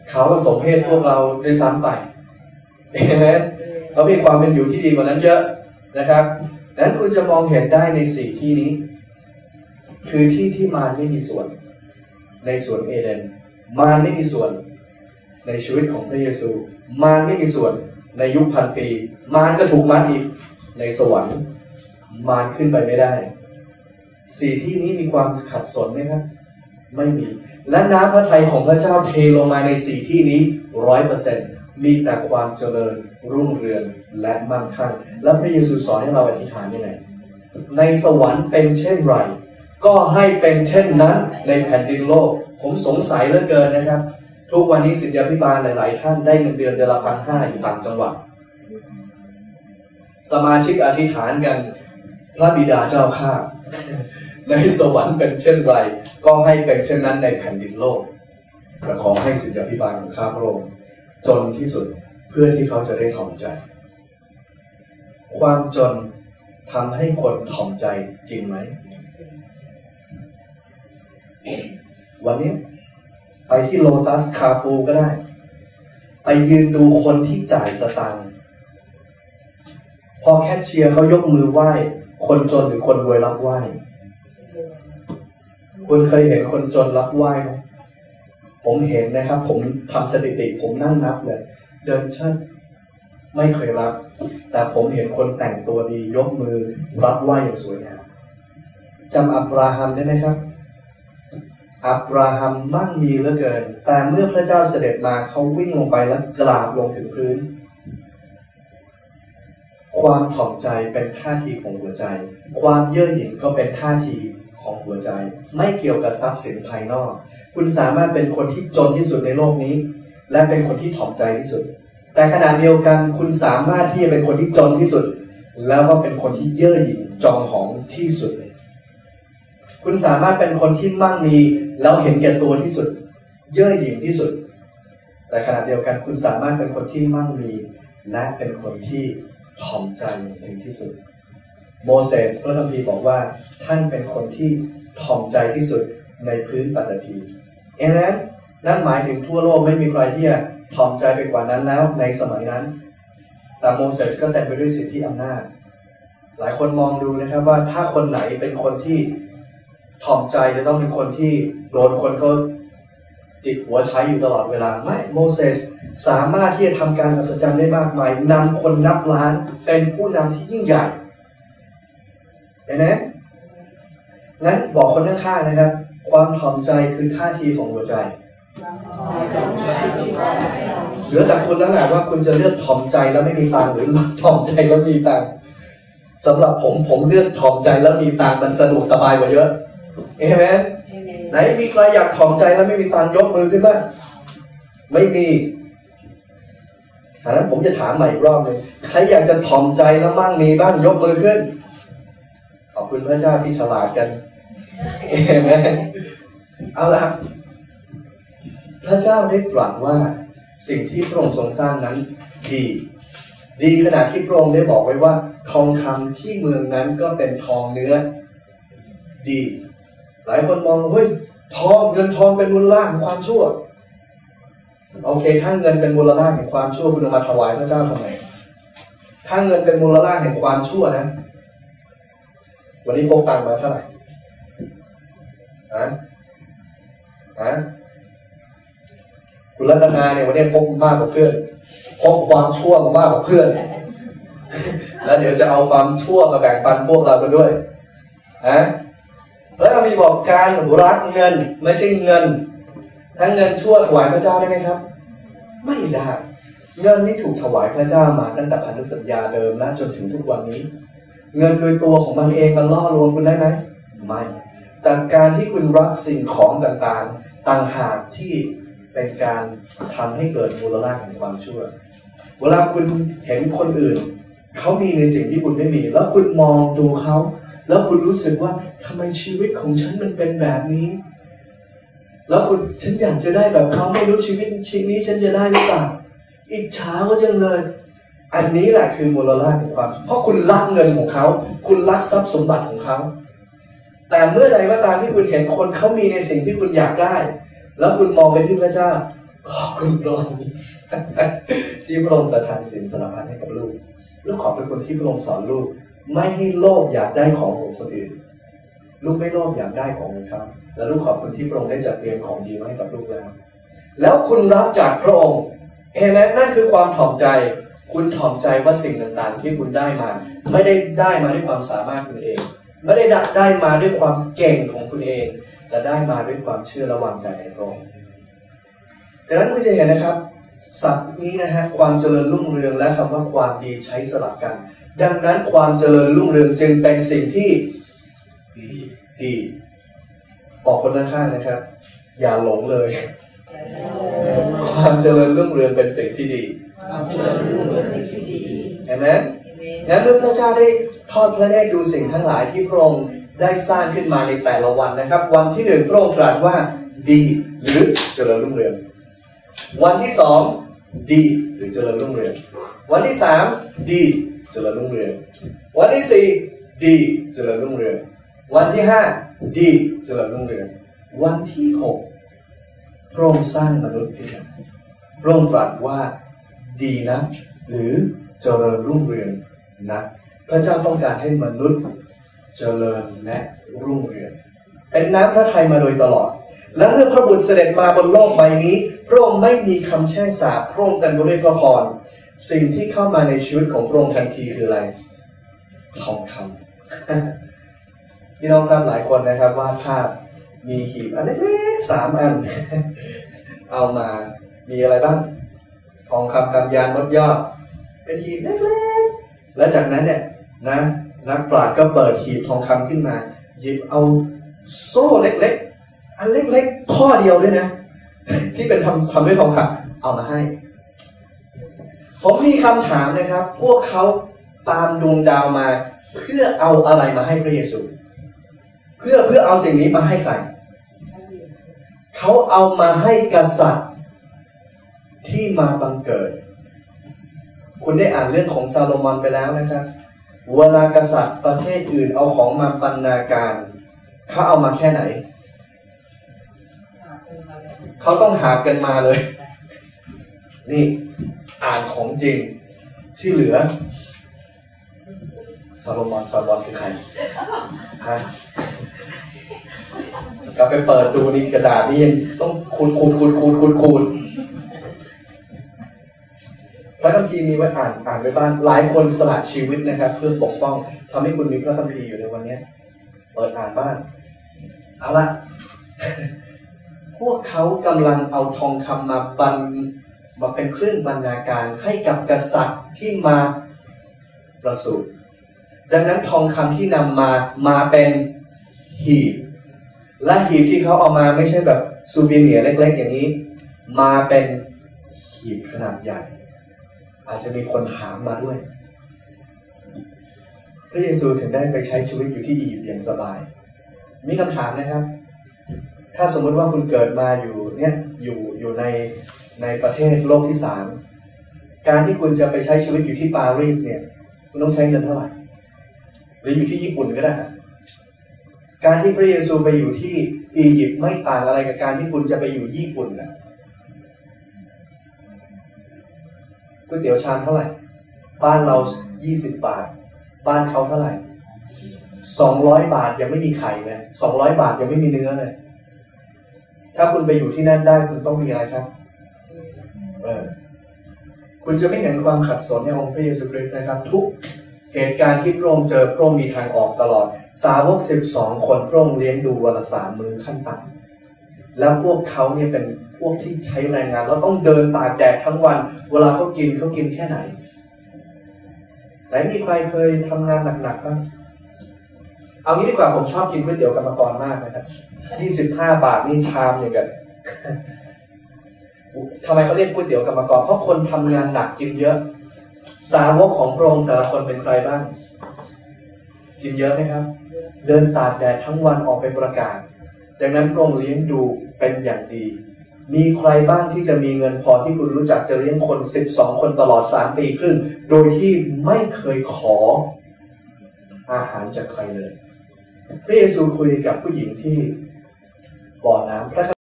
เขาก็สมเพศพวกเราด้วยซ้ำไปเห็นไหมเขามีความเป็นอยู่ที่ดีกว่านั้นเยอะนะครับนั้นคุณจะมองเห็นได้ในสี่ที่นี้คือที่ที่มารไม่มีส่วนในสวนเอเดนมารไม่มีส่วนในชีวิตของพระเยซูมารไม่มีส่วนในยุคพันปีมารก็ถูกมัดอีกในสวรรค์มารขึ้นไปไม่ได้สี่ที่นี้มีความขัดสนไหมครับไม่มีและน้ำพระทัยของพระเจ้าเทลงมาในสี่ที่นี้ 100% มีแต่ความเจริญรุ่งเรืองและมั่งคั่งและพระเยซูสอนให้เราอธิษฐานยังไงในสวรรค์เป็นเช่นไรก็ให้เป็นเช่นนั้นในแผ่นดินโลกผมสงสัยเหลือเกินนะครับทุกวันนี้ศิษยาภิบาลหลายๆท่านได้เงินเดือนละ 1,500 อยู่ต่างจังหวัดสมาชิกอธิษฐานกันพระบิดาเจ้าข้าในสวรรค์เป็นเช่นไรก็ให้เป็นเช่นนั้นในแผ่นดินโลกและขอให้ศิษยาภิบาลของข้าพระองค์จนที่สุดเพื่อที่เขาจะได้ถ่อมใจความจนทำให้คนถ่อมใจจริงไหมวันนี้ไปที่โลตัสคาฟูก็ได้ไปยืนดูคนที่จ่ายสตางค์พอแคชเชียร์เขายกมือไหว้คนจนหรือคนรวยรับไหว้คุณเคยเห็นคนจนรับไหว้ไหมผมเห็นนะครับผมทำสถิติผมนั่งนับเลยเดินเชิดไม่เคยรับแต่ผมเห็นคนแต่งตัวดียกมือรับไหว้อย่างสวยงามจำอับราฮัมได้ไหมครับอับราฮัมมั่งมีเหลือเกินแต่เมื่อพระเจ้าเสด็จมาเขาวิ่งลงไปแล้วกราบลงถึงพื้นความถ่อมใจเป็นท่าทีของหัวใจความเย่อหยิ่งก็เป็นท่าทีของหัวใจไม่เกี่ยวกับทรัพย์สินภายนอกคุณสามารถเป็นคนที่จนที่สุดในโลกนี้และเป็นคนที่ถ่อมใจที่สุดแต่ขณะเดียวกันคุณสามารถที่จะเป็นคนที่จนที่สุดแล้วก็เป็นคนที่เย่อหยิ่งจองหองที่สุดคุณสามารถเป็นคนที่มั่งมีแล้วเห็นแก่ตัวที่สุดเย่อหยิ่งที่สุดแต่ขณะเดียวกันคุณสามารถเป็นคนที่มั่งมีและเป็นคนที่ถ่อมใจถึงที่สุดโมเสสพระคัมภีร์บอกว่าท่านเป็นคนที่ถ่อมใจที่สุดในพื้นปฐพีนั่นหมายถึงทั่วโลกไม่มีใครที่จะถ่อมใจไปกว่านั้นแล้วในสมัยนั้นแต่โมเสสก็เต็มไปด้วยสิทธิอำนาจหลายคนมองดูนะครับว่าถ้าคนไหนเป็นคนที่ถ่อมใจจะต้องเป็นคนที่โดนคนเขาจิกหัวใช้อยู่ตลอดเวลาไม่โมเสสสามารถที่จะทำการอัศจรรย์ได้มากมายนำคนนับล้านเป็นผู้นำที่ยิ่งใหญ่เห็นไหมงั้นบอกคนข้างๆนะครับความถ่อมใจคือท่าทีของหัวใจเหลือแต่คุณแล้วแหละว่าคุณจะเลือกถ่อมใจแล้วไม่มีตังค์หรือถ่อมใจแล้วมีตังค์สำหรับผมเลือกถ่อมใจแล้วมีตังค์มันสะดวกสบายกว่าเยอะเห็นไหมไหนมีใครอยากถ่อมใจแล้วไม่มีตังค์ยกมือขึ้นบ้างไม่มีฉะนั้นผมจะถามใหม่อีกรอบนึงใครอยากจะถ่อมใจแล้วมั่งมีบ้างยกมือขึ้นขอบคุณพระเจ้าที่ฉลาดกันเห็นไหมเอาละพระเจ้าได้ตรัสว่าสิ่งที่พระองค์ทรงสร้างนั้นดีขณะที่พระองค์ได้บอกไว้ว่าทองคำที่เมืองนั้นก็เป็นทองเนื้อดีหลายคนมองเฮ้ยทองเงินทองเป็นมูลค่าของความชั่วโอเคถ้าเงินเป็นมูลค่าแห่งความชั่วคุณเอามาถวายพระเจ้าทำไมถ้าเงินเป็นมูลค่าแห่งความชั่วนะวันนี้พกตังค์มาเท่าไหร่คุณรัตนาเนี่ยวันนี้พกมากกว่าเพื่อนพกความชั่วมากกว่าเพื่อนแล้วเดี๋ยวจะเอาความชั่วมาแบ่งปันพวกเรากันด้วยแล้วมีบอกการรักเงินไม่ใช่เงินทั้งเงินชั่วถวายพระเจ้าได้ไหมครับไม่ได้เงินที่ถูกถวายพระเจ้ามาตั้งแต่พันธสัญญาเดิมและจนถึงทุกวันนี้เงินโดยตัวของมันเองมันล่อลวงคุณได้ไหมไม่แต่การที่คุณรักสิ่งของต่างๆต่างหากที่เป็นการทำให้เกิดมูลค่าแห่งความชั่วเวลาคุณเห็นคนอื่นเขามีในสิ่งที่คุณไม่มีแล้วคุณมองดูเขาแล้วคุณรู้สึกว่าทำไมชีวิตของฉันมันเป็นแบบนี้แล้วฉันอยากจะได้แบบเขาไม่รู้ชีวิตนี้ฉันจะได้หรือเปล่าอิจฉาก็จังเลยอันนี้แหละคือมูลค่าของความเพราะคุณรักเงินของเขาคุณรักทรัพย์สมบัติของเขาแต่เมื่อใดก็ตามที่คุณเห็นคนเขามีในสิ่งที่คุณอยากได้แล้วคุณมองไปที่พระเจ้าขอบคุณพระองค์ที่พระองค์ประทานสินสารพัดให้กับลูกขอบพระคุณที่พระองค์สอนลูกไม่ให้โลภอยากได้ของของคนอื่นลูกไม่โลภอยากได้ของของเขาและลูกขอบคุณที่พระองค์ได้จัดเตรียมของดีมาให้กับลูกแล้วคุณรับจากพระองค์เห็นไหมนั่นคือความถ่อมใจคุณถ่อมใจว่าสิ่งต่างๆที่คุณได้มาไม่ได้ได้มาด้วยความสามารถคุณเองไม่ได้ได้มาด้วยความเก่งของคุณเองแต่ได้มาด้วยความเชื่อและวางใจในพระองค์ดังนั้นคุณจะเห็นนะครับศัพท์นี้นะฮะความเจริญรุ่งเรืองและคำว่าความดีใช้สลับกันดังนั้นความเจริญรุ่งเรืองจึงเป็นสิ่งที่ดีบอกคนข้างๆนะครับอย่าหลงเลยความเจริญรุ่งเรืองเป็นสิ่งที่ดีเห็นไหมงั้นเมื่อพระเจ้าได้ทอดพระเนตรดูสิ่งทั้งหลายที่พระองค์ได้สร้างขึ้นมาในแต่ละวันนะครับวันที่หนึ่งพระองค์ตรัสว่าดีหรือเจริญรุ่งเรืองวันที่สองดีหรือเจริญรุ่งเรืองวันที่สามดีเจริญรุ่งเรืองวันที่สี่ดีเจริญรุ่งเรืองวันที่ห้าดีเจริญรุ่งเรืองวันที่หกพระองค์สร้างมนุษย์ขึ้นมาพระองค์ตรัสว่าดีนะหรือเจริญรุ่งเรืองนะพระเจ้าต้องการให้มนุษย์เจริญและรุ่งเรืองเป็นน้ำพระทัยมาโดยตลอดและเมื่อพระบุตรเสด็จมาบนโลกใบนี้พระองค์ไม่มีคำแช่งสาปพระองค์เต็มไปด้วยพระพรสิ่งที่เข้ามาในชีวิตของพระองค์ทันทีคืออะไรทองคำพี่น้องครับหลายคนนะครับวาดภาพมีหีบอันเล็กๆ3 อันเอามามีอะไรบ้างทองคำกำยานมดยอดเป็นหีบเล็กๆและจากนั้นเนี่ยนะนักปราชญ์ก็เปิดหีบทองคำขึ้นมาหยิบเอาโซ่เล็กๆอันเล็กๆข้อเดียวด้วยนะที่เป็นทำด้วยทองคำเอามาให้ผมมีคำถามนะครับพวกเขาตามดวงดาวมาเพื่อเอาอะไรมาให้พระเยซูเพื่อเอาสิ่งนี้มาให้ใครเขาเอามาให้กษัตริย์ที่มาบังเกิดคุณได้อ่านเรื่องของซาโลมอนไปแล้วนะครับเวลากษัตริย์ประเทศอื่นเอาของมาบรรณาการเขาเอามาแค่ไหนเขาต้องหากันมาเลยนี่อ่านของจริงที่เหลือซาโลมอนคือใครฮะกลับไปเปิดดูนี่กระดาษนี่ยังต้องคูณพระคัมภีร์มีไว้อ่านไปบ้างหลายคนสละชีวิตนะครับเพื่อปกป้องทำให้คุณมีพระคัมภีร์อยู่ในวันนี้เปิดอ่านบ้างเอาละพวกเขากำลังเอาทองคำมาเป็นเครื่องบรรณาการให้กับกษัตริย์ที่มาประสูติดังนั้นทองคำที่นำมาเป็นหีบและหีบที่เขาเอามาไม่ใช่แบบซูเวเนียร์เล็กๆอย่างนี้มาเป็นหีบขนาดใหญ่อาจจะมีคนถามมาด้วยพระเยซูถึงได้ไปใช้ชีวิตอยู่ที่อียิปต์อย่างสบายมีคำถามนะครับถ้าสมมติว่าคุณเกิดมาอยู่ในประเทศโลกที่3การที่คุณจะไปใช้ชีวิตอยู่ที่ปารีสเนี่ยคุณต้องใช้เงินเท่าไหร่หรืออยู่ที่ญี่ปุ่นก็ได้การที่พระเยซูไปอยู่ที่อียิปต์ไม่ต่างอะไรกับการที่คุณจะไปอยู่ญี่ปุ่นนะก๋วยเตี๋ยวชามเท่าไหร่บ้านเรา20 บาทบ้านเขาเท่าไหร่200 บาทยังไม่มีไข่เลย200 บาทยังไม่มีเนื้อเลยถ้าคุณไปอยู่ที่นั่นได้คุณต้องมีอะไรครับคุณจะไม่เห็นความขัดสนในองค์พระเยซูคริสต์นะครับทุกเหตุการณ์ที่พระองค์เจอพระองค์มีทางออกตลอดสาวก12 คนพระองค์เลี้ยงดูวันละ3 มื้อขั้นต่ำแล้วพวกเขาเนี่ยเป็นพวกที่ใช้แรงงานแล้วต้องเดินตากแดดทั้งวันเวลาเขากินแค่ไหนมีใครเคยทำงานหนักๆบ้างเอางี้ดีกว่าผมชอบกินก๋วยเตี๋ยวกรรมกรมากนะครับ25 บาทนี่ชามอย่างกันทำไมเขาเรียกก๋วยเตี๋ยวกรรมกรเพราะคนทำงานหนักกินเยอะสาวกของพระองค์แต่ละคนเป็นใครบ้างกินเยอะไหมครับเดินตากแดดทั้งวันออกไปประกาศดังนั้นพระองค์เลี้ยงดูเป็นอย่างดีมีใครบ้างที่จะมีเงินพอที่คุณรู้จักจะเลี้ยงคน12 คนตลอด3 ปีครึ่งโดยที่ไม่เคยขออาหารจากใครเลยพระเยซูคุยกับผู้หญิงที่บ่อน้ำ